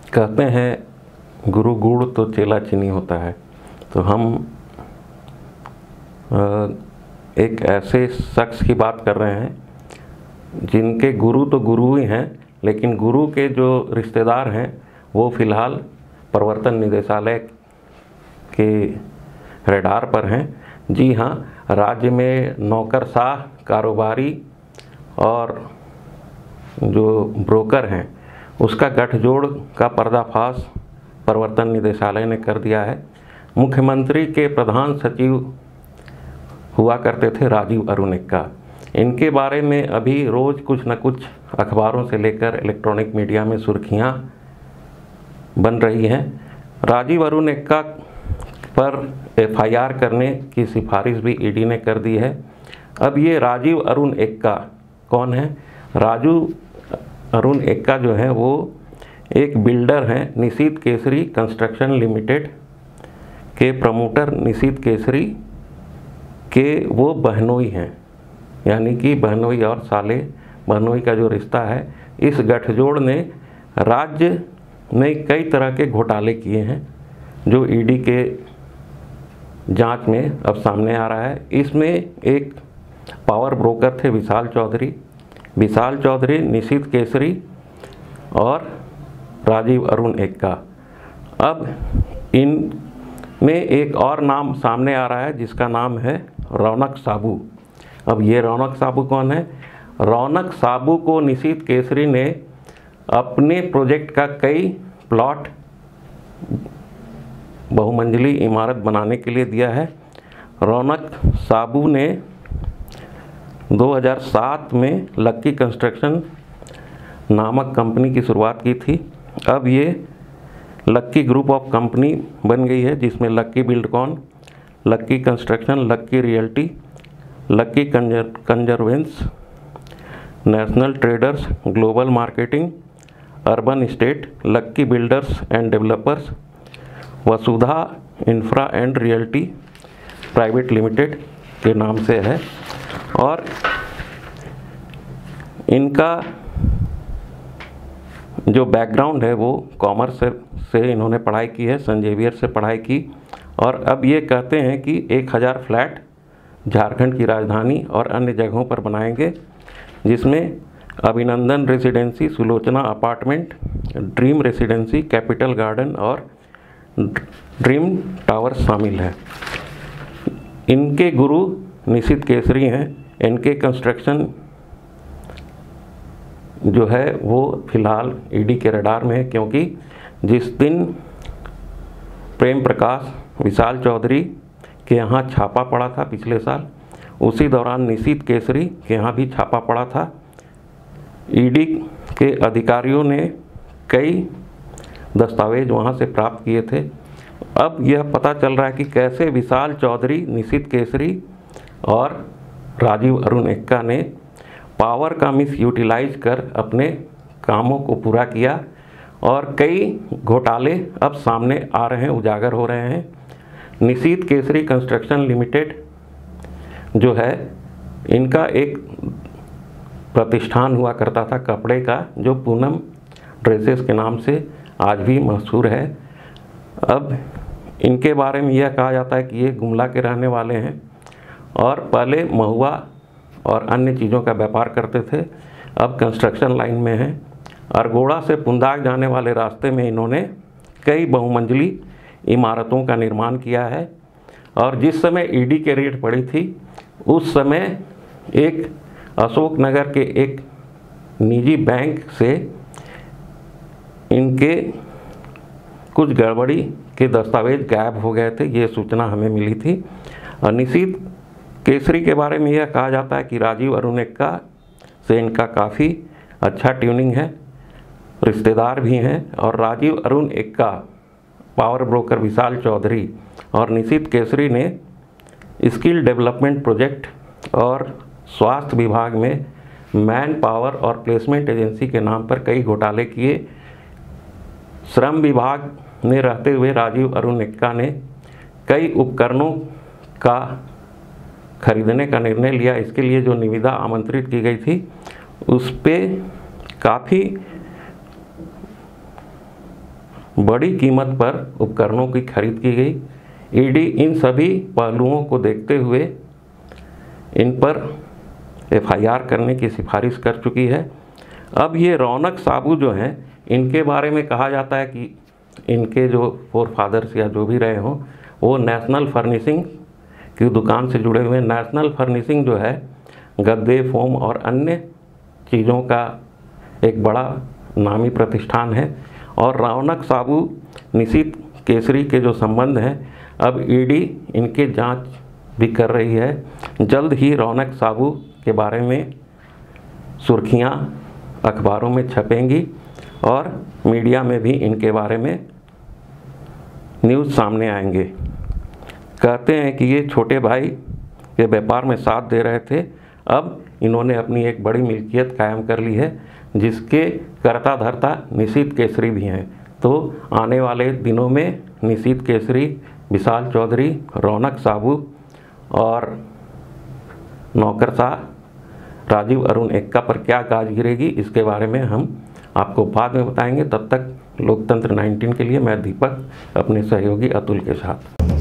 कहते हैं गुरु गुड़ तो चेला चीनी होता है। तो हम एक ऐसे शख्स की बात कर रहे हैं जिनके गुरु तो गुरु ही हैं, लेकिन गुरु के जो रिश्तेदार हैं वो फ़िलहाल प्रवर्तन निदेशालय के रडार पर हैं। जी हाँ, राज्य में नौकरशाह कारोबारी और जो ब्रोकर हैं उसका गठजोड़ का पर्दाफाश प्रवर्तन निदेशालय ने कर दिया है। मुख्यमंत्री के प्रधान सचिव हुआ करते थे राजीव अरुण एक्का। इनके बारे में अभी रोज़ कुछ न कुछ अखबारों से लेकर इलेक्ट्रॉनिक मीडिया में सुर्खियां बन रही हैं। राजीव अरुण एक्का पर एफआईआर करने की सिफारिश भी ईडी ने कर दी है। अब ये राजीव अरुण एक्का कौन है? राजीव अरुण एक्का जो है वो एक बिल्डर हैं। निशीथ केसरी कंस्ट्रक्शन लिमिटेड के प्रमोटर निशीथ केसरी के वो बहनोई हैं, यानी कि बहनोई और साले बहनोई का जो रिश्ता है। इस गठजोड़ ने राज्य में कई तरह के घोटाले किए हैं जो ईडी के जांच में अब सामने आ रहा है। इसमें एक पावर ब्रोकर थे विशाल चौधरी, निशीथ केसरी और राजीव अरुण एक्का। अब इनमें एक और नाम सामने आ रहा है जिसका नाम है रौनक साबू। अब ये रौनक साबू कौन है? रौनक साबू को निशीथ केसरी ने अपने प्रोजेक्ट का कई प्लॉट बहुमंजिली इमारत बनाने के लिए दिया है। रौनक साबू ने 2007 में लक्की कंस्ट्रक्शन नामक कंपनी की शुरुआत की थी। अब ये लक्की ग्रुप ऑफ कंपनी बन गई है जिसमें lucky buildcon, lucky construction, lucky realty, lucky conservancy, national traders, global marketing, urban state, lucky builders and developers, Vasudha infra and realty private limited के नाम से है। और इनका जो बैकग्राउंड है वो कॉमर्स से इन्होंने पढ़ाई की है, सेंट जेवियर से पढ़ाई की। और अब ये कहते हैं कि 1000 फ्लैट झारखंड की राजधानी और अन्य जगहों पर बनाएंगे, जिसमें Abhinandan residency, Sulochana apartment, dream residency, capital garden और ड्रीम टावर शामिल है। इनके गुरु निशीथ केसरी हैं। इनके कंस्ट्रक्शन जो है वो फिलहाल ईडी के रडार में है, क्योंकि जिस दिन प्रेम प्रकाश विशाल चौधरी के यहाँ छापा पड़ा था पिछले साल, उसी दौरान निशीथ केसरी के यहाँ भी छापा पड़ा था। ईडी के अधिकारियों ने कई दस्तावेज वहाँ से प्राप्त किए थे। अब यह पता चल रहा है कि कैसे विशाल चौधरी, निशीथ केसरी और राजीव अरुण एक्का ने पावर का मिस यूटिलाइज कर अपने कामों को पूरा किया और कई घोटाले अब सामने आ रहे हैं, उजागर हो रहे हैं। निशीथ केसरी कंस्ट्रक्शन लिमिटेड जो है, इनका एक प्रतिष्ठान हुआ करता था कपड़े का, जो पूनम ड्रेसेस के नाम से आज भी मशहूर है। अब इनके बारे में यह कहा जाता है कि ये गुमला के रहने वाले हैं और पहले महुआ और अन्य चीज़ों का व्यापार करते थे, अब कंस्ट्रक्शन लाइन में हैं। अरगोड़ा से पुंदाग जाने वाले रास्ते में इन्होंने कई बहुमंजिली इमारतों का निर्माण किया है। और जिस समय ईडी के रेड पड़ी थी उस समय एक अशोकनगर के एक निजी बैंक से इनके कुछ गड़बड़ी के दस्तावेज गायब हो गए थे, ये सूचना हमें मिली थी। और निशीथ केसरी के बारे में यह कहा जाता है कि राजीव अरुण एक्का से इनका काफ़ी अच्छा ट्यूनिंग है, रिश्तेदार भी हैं। और राजीव अरुण एक्का, पावर ब्रोकर विशाल चौधरी और निशीथ केसरी ने स्किल डेवलपमेंट प्रोजेक्ट और स्वास्थ्य विभाग में मैन पावर और प्लेसमेंट एजेंसी के नाम पर कई घोटाले किए। श्रम विभाग में रहते हुए राजीव अरुण एक्का ने कई उपकरणों का खरीदने का निर्णय लिया। इसके लिए जो निविदा आमंत्रित की गई थी उस पर काफ़ी बड़ी कीमत पर उपकरणों की खरीद की गई। ईडी इन सभी पहलुओं को देखते हुए इन पर एफआईआर करने की सिफारिश कर चुकी है। अब ये रौनक साबू जो हैं, इनके बारे में कहा जाता है कि इनके जो फोर फादर्स या जो भी रहे हों, वो नेशनल फर्निशिंग की दुकान से जुड़े हुए। नेशनल फर्निशिंग जो है गद्दे, फोम और अन्य चीज़ों का एक बड़ा नामी प्रतिष्ठान है। और रौनक साबू निशित केसरी के जो संबंध हैं, अब ईडी इनके जांच भी कर रही है। जल्द ही रौनक साबू के बारे में सुर्खियां अखबारों में छपेंगी और मीडिया में भी इनके बारे में न्यूज़ सामने आएंगे। कहते हैं कि ये छोटे भाई के व्यापार में साथ दे रहे थे, अब इन्होंने अपनी एक बड़ी मिल्कियत कायम कर ली है, जिसके कर्ता धर्ता निशित केसरी भी हैं। तो आने वाले दिनों में निशित केसरी, विशाल चौधरी, रौनक साबू और नौकरशाह राजीव अरुण एक्का पर क्या गाज गिरेगी, इसके बारे में हम आपको बाद में बताएंगे। तब तक लोकतंत्र 19 के लिए मैं दीपक अपने सहयोगी अतुल के साथ।